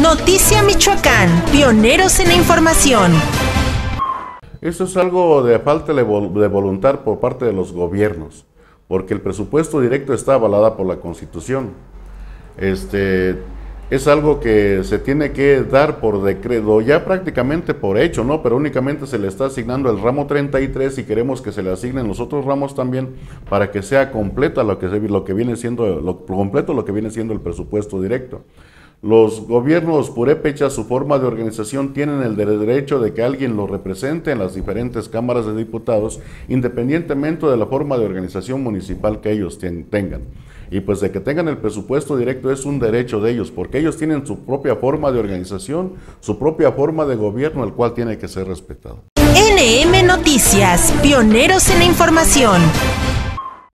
Noticia Michoacán, pioneros en la información. Eso es algo de falta de voluntad por parte de los gobiernos, porque el presupuesto directo está avalada por la Constitución. Es algo que se tiene que dar por decreto, ya prácticamente por hecho, ¿no? Pero únicamente se le está asignando el ramo 33 y queremos que se le asignen los otros ramos también para que sea completa lo que viene siendo el presupuesto directo. Los gobiernos purépechas, su forma de organización, tienen el derecho de que alguien los represente en las diferentes cámaras de diputados, independientemente de la forma de organización municipal que ellos tengan. Y pues de que tengan el presupuesto directo es un derecho de ellos, porque ellos tienen su propia forma de organización, su propia forma de gobierno, el cual tiene que ser respetado. NM Noticias, pioneros en la información.